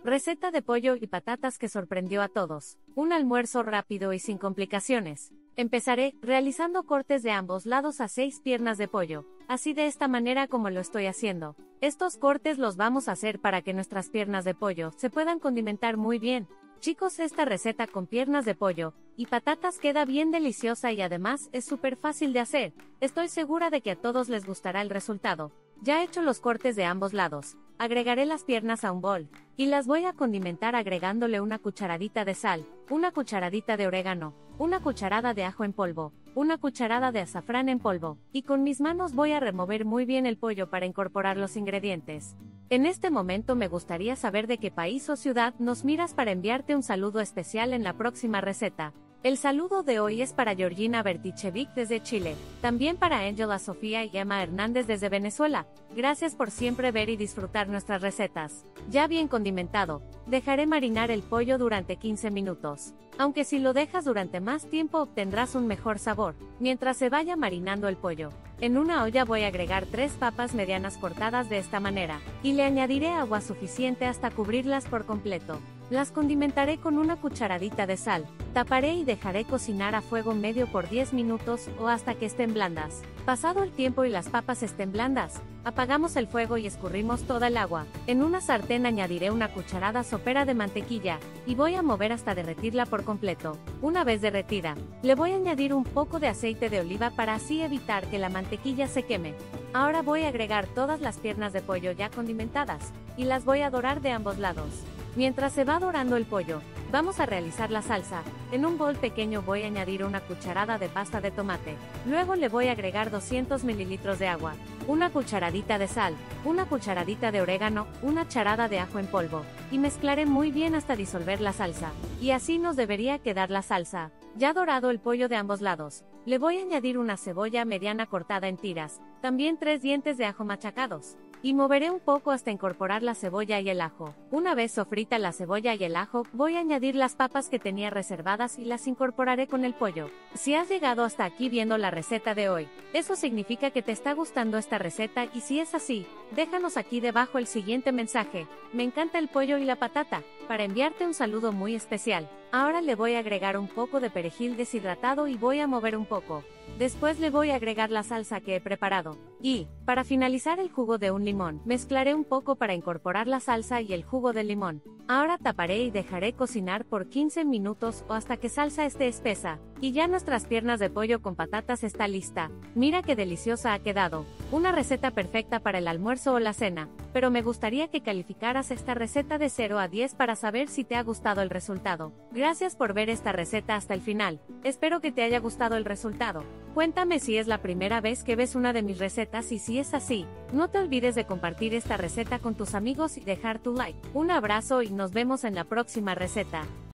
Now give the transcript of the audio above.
Receta de pollo y patatas que sorprendió a todos. Un almuerzo rápido y sin complicaciones. Empezaré realizando cortes de ambos lados a 6 piernas de pollo, así de esta manera como lo estoy haciendo. Estos cortes los vamos a hacer para que nuestras piernas de pollo se puedan condimentar muy bien. Chicos, esta receta con piernas de pollo y patatas queda bien deliciosa y además es súper fácil de hacer. Estoy segura de que a todos les gustará el resultado. Ya he hecho los cortes de ambos lados. Agregaré las piernas a un bol y las voy a condimentar agregándole una cucharadita de sal, una cucharadita de orégano, una cucharada de ajo en polvo, una cucharada de azafrán en polvo, y con mis manos voy a remover muy bien el pollo para incorporar los ingredientes. En este momento me gustaría saber de qué país o ciudad nos miras para enviarte un saludo especial en la próxima receta. El saludo de hoy es para Georgina Bertichevic desde Chile, también para Angela Sofía y Emma Hernández desde Venezuela. Gracias por siempre ver y disfrutar nuestras recetas. Ya bien condimentado, dejaré marinar el pollo durante 15 minutos. Aunque si lo dejas durante más tiempo obtendrás un mejor sabor, mientras se vaya marinando el pollo. En una olla voy a agregar 3 papas medianas cortadas de esta manera, y le añadiré agua suficiente hasta cubrirlas por completo. Las condimentaré con una cucharadita de sal, taparé y dejaré cocinar a fuego medio por 10 minutos o hasta que estén blandas. Pasado el tiempo y las papas estén blandas, apagamos el fuego y escurrimos toda el agua. En una sartén añadiré una cucharada sopera de mantequilla, y voy a mover hasta derretirla por completo. Una vez derretida, le voy a añadir un poco de aceite de oliva para así evitar que la mantequilla se queme. Ahora voy a agregar todas las piernas de pollo ya condimentadas, y las voy a dorar de ambos lados. Mientras se va dorando el pollo, vamos a realizar la salsa. En un bol pequeño voy a añadir una cucharada de pasta de tomate. Luego le voy a agregar 200 mililitros de agua, una cucharadita de sal, una cucharadita de orégano, una charada de ajo en polvo, y mezclaré muy bien hasta disolver la salsa. Y así nos debería quedar la salsa. Ya dorado el pollo de ambos lados, le voy a añadir una cebolla mediana cortada en tiras, también 3 dientes de ajo machacados. Y moveré un poco hasta incorporar la cebolla y el ajo. Una vez sofrita la cebolla y el ajo, voy a añadir las papas que tenía reservadas y las incorporaré con el pollo. Si has llegado hasta aquí viendo la receta de hoy, eso significa que te está gustando esta receta, y si es así, déjanos aquí debajo el siguiente mensaje: me encanta el pollo y la patata, para enviarte un saludo muy especial. Ahora le voy a agregar un poco de perejil deshidratado y voy a mover un poco. Después le voy a agregar la salsa que he preparado. Y, para finalizar, el jugo de un limón. Mezclaré un poco para incorporar la salsa y el jugo del limón. Ahora taparé y dejaré cocinar por 15 minutos o hasta que salsa esté espesa. Y ya nuestras piernas de pollo con patatas está lista. Mira qué deliciosa ha quedado. Una receta perfecta para el almuerzo o la cena. Pero me gustaría que calificaras esta receta de 0 a 10 para saber si te ha gustado el resultado. Gracias por ver esta receta hasta el final. Espero que te haya gustado el resultado. Cuéntame si es la primera vez que ves una de mis recetas, y si es así, no te olvides de compartir esta receta con tus amigos y dejar tu like. Un abrazo y nos vemos en la próxima receta.